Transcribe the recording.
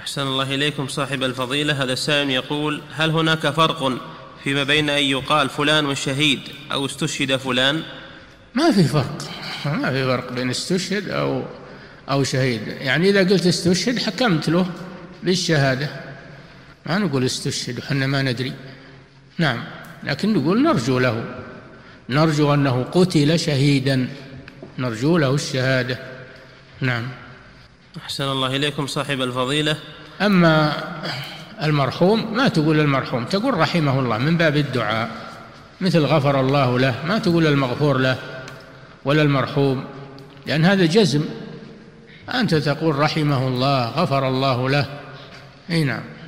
أحسن الله إليكم صاحب الفضيلة. هذا السائل يقول: هل هناك فرق فيما بين أن يقال فلان شهيد أو استشهد فلان؟ ما في فرق بين استشهد أو شهيد. يعني إذا قلت استشهد حكمت له بالشهادة، ما نقول استشهد وحنا ما ندري. نعم، لكن نقول نرجو أنه قتل شهيدا، نرجو له الشهادة. نعم. أحسن الله إليكم صاحب الفضيلة. أما المرحوم ما تقول المرحوم، تقول رحمه الله من باب الدعاء، مثل غفر الله له، ما تقول المغفور له ولا المرحوم، لأن هذا جزم. أنت تقول رحمه الله، غفر الله له. أي نعم.